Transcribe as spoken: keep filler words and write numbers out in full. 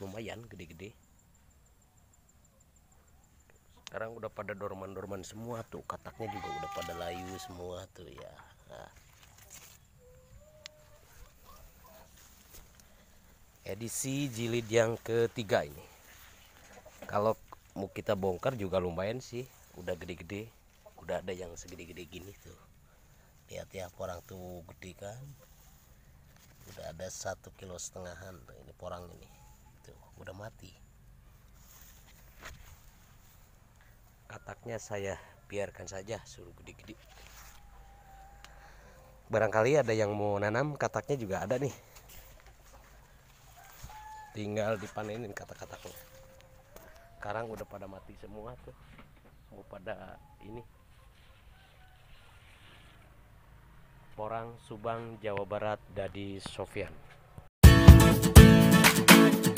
lumayan gede-gede. Sekarang udah pada dorman-dorman semua tuh, kataknya juga udah pada layu semua tuh ya. Nah, edisi jilid yang ketiga ini. Kalau mau kita bongkar juga lumayan sih, udah gede-gede. Udah ada yang segede-gede gini tuh. Lihat ya, porang tuh gede kan. Udah ada satu kilo setengahan tuh ini porang ini. Tuh, udah mati. Kataknya saya biarkan saja, suruh gede-gede. Barangkali ada yang mau nanam, kataknya juga ada nih. Tinggal dipanenin katak-kataknya. Sekarang udah pada mati semua tuh. Mau pada ini. Porang Subang, Jawa Barat, Dadi Sofyan.